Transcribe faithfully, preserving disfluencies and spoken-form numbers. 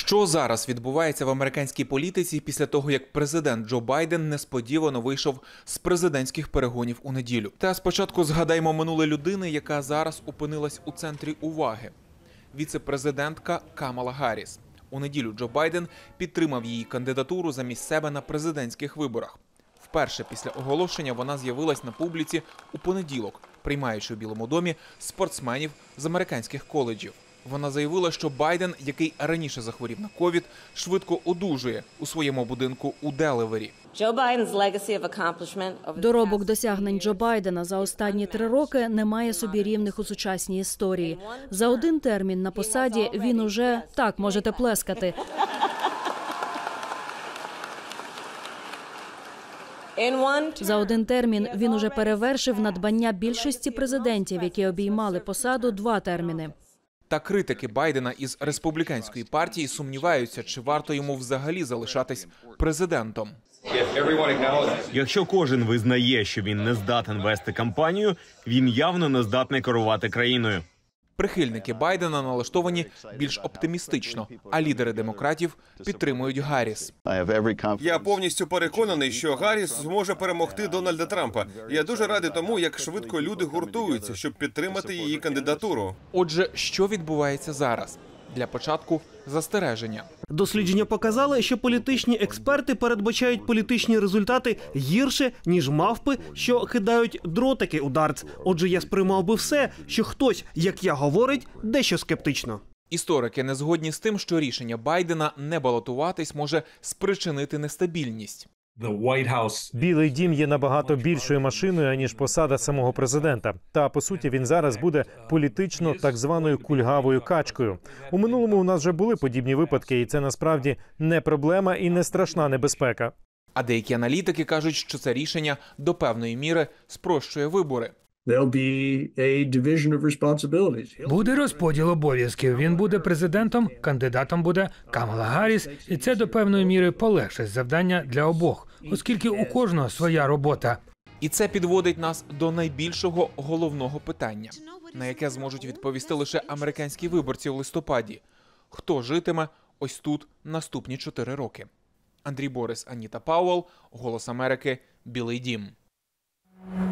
Що зараз відбувається в американській політиці після того, як президент Джо Байден несподівано вийшов з президентських перегонів у неділю? Та спочатку згадаймо минуле людини, яка зараз опинилась у центрі уваги. Віце-президентка Камала Гарріс. У неділю Джо Байден підтримав її кандидатуру замість себе на президентських виборах. Вперше після оголошення вона з'явилась на публіці у понеділок, приймаючи у Білому домі спортсменів з американських коледжів. Вона заявила, що Байден, який раніше захворів на ковід, швидко одужує у своєму будинку у Делавері. Доробок досягнень Джо Байдена за останні три роки не має собі рівних у сучасній історії. За один термін на посаді він уже, так, можете плескати, За один термін він уже перевершив надбання більшості президентів, які обіймали посаду два терміни. Та критики Байдена із республіканської партії сумніваються, чи варто йому взагалі залишатись президентом. Якщо кожен визнає, що він не здатен вести кампанію, він явно не здатний керувати країною. Прихильники Байдена налаштовані більш оптимістично, а лідери демократів підтримують Гарріс. Я повністю переконаний, що Гарріс зможе перемогти Дональда Трампа. Я дуже радий тому, як швидко люди гуртуються, щоб підтримати її кандидатуру. Отже, що відбувається зараз? Для початку – застереження. Дослідження показали, що політичні експерти передбачають політичні результати гірше, ніж мавпи, що кидають дротики у дартс. Отже, я сприймав би все, що хтось, як я говорить, дещо скептично. Історики не згодні з тим, що рішення Байдена не балотуватись може спричинити нестабільність. Білий дім є набагато більшою машиною, аніж посада самого президента. Та, по суті, він зараз буде політично так званою кульгавою качкою. У минулому у нас вже були подібні випадки, і це насправді не проблема і не страшна небезпека. А деякі аналітики кажуть, що це рішення до певної міри спрощує вибори. Буде розподіл обов'язків. Він буде президентом, кандидатом буде Камала Гарріс, і це до певної міри полегшить завдання для обох, оскільки у кожного своя робота. І це підводить нас до найбільшого головного питання, на яке зможуть відповісти лише американські виборці в листопаді. Хто житиме ось тут наступні чотири роки? Андрій Борис, Аніта Пауел, Голос Америки, Білий дім.